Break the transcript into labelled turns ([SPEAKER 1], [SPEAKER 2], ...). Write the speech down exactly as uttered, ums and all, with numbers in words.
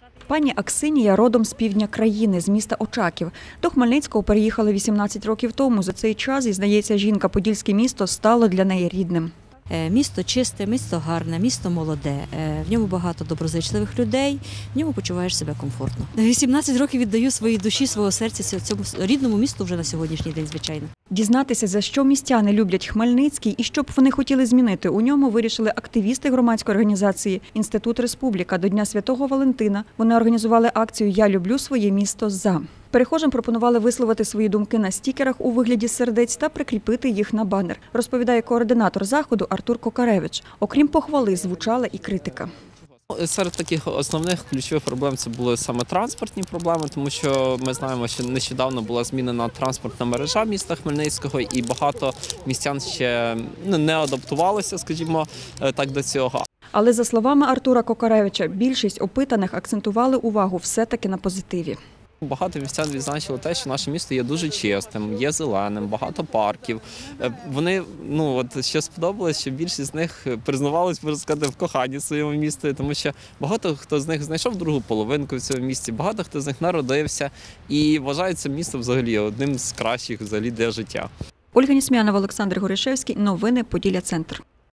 [SPEAKER 1] Пані Аксинія родом з півдня країни, з міста Очаків. До Хмельницького переїхали вісімнадцять років тому. За цей час, і, здається, жінка Подільське місто стало для неї рідним.
[SPEAKER 2] Місто чисте, місто гарне, місто молоде, в ньому багато доброзичливих людей, в ньому почуваєш себе комфортно. вісімнадцять років віддаю своїй душі, свого серця цьому рідному місту вже на сьогоднішній день, звичайно.
[SPEAKER 1] Дізнатися, за що містяни люблять Хмельницький і що б вони хотіли змінити у ньому, вирішили активісти громадської організації «Інститут Республіка». До Дня Святого Валентина вони організували акцію «Я люблю своє місто за». Перехожим пропонували висловити свої думки на стікерах у вигляді сердець та прикріпити їх на банер, розповідає координатор заходу Артур Кокаревич. Окрім похвали, звучала і критика.
[SPEAKER 3] Серед таких основних ключових проблем це були саме транспортні проблеми, тому що ми знаємо, що нещодавно була змінена транспортна мережа міста Хмельницького і багато містян ще не адаптувалися, скажімо так, до цього.
[SPEAKER 1] Але за словами Артура Кокаревича, більшість опитаних акцентували увагу все-таки на позитиві.
[SPEAKER 3] Багато містян відзначили те, що наше місто є дуже чистим, є зеленим, багато парків. Вони, ну от що сподобалось, що більшість з них признавались, можна сказати, в коханні в своєму місті, тому що багато хто з них знайшов другу половинку в цьому місті, багато хто з них народився і вважає це місто взагалі одним з кращих взагалі для життя.
[SPEAKER 1] Ольга Нісмянова, Олександр Горішевський. Новини Поділля Центр.